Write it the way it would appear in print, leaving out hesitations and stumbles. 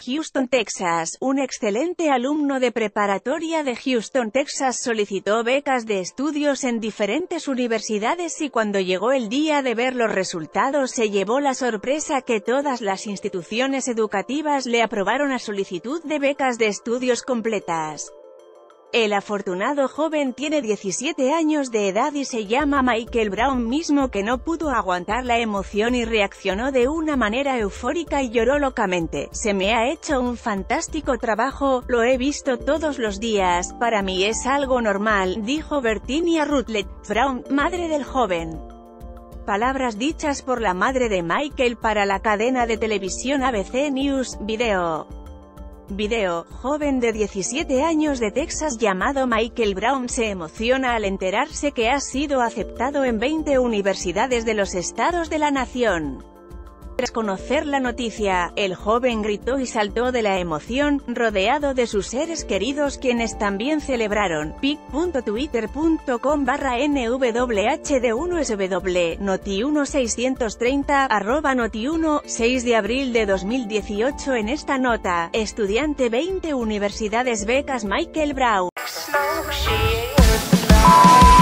Houston, Texas. Un excelente alumno de preparatoria de Houston, Texas solicitó becas de estudios en diferentes universidades y cuando llegó el día de ver los resultados se llevó la sorpresa que todas las instituciones educativas le aprobaron a solicitud de becas de estudios completas. El afortunado joven tiene 17 años de edad y se llama Michael Brown, mismo que no pudo aguantar la emoción y reaccionó de una manera eufórica y lloró locamente. Se me ha hecho un fantástico trabajo, lo he visto todos los días, para mí es algo normal, dijo Bertinia Rutledge Brown, madre del joven. Palabras dichas por la madre de Michael para la cadena de televisión ABC News. Video, joven de 17 años de Texas llamado Michael Brown se emociona al enterarse que ha sido aceptado en 20 universidades de los estados de la nación. Tras conocer la noticia, el joven gritó y saltó de la emoción, rodeado de sus seres queridos quienes también celebraron. pic.twitter.com/nwhd1sw, Noti1630, @Noti1, 6 de abril de 2018. En esta nota, estudiante 20 universidades becas Michael Brown.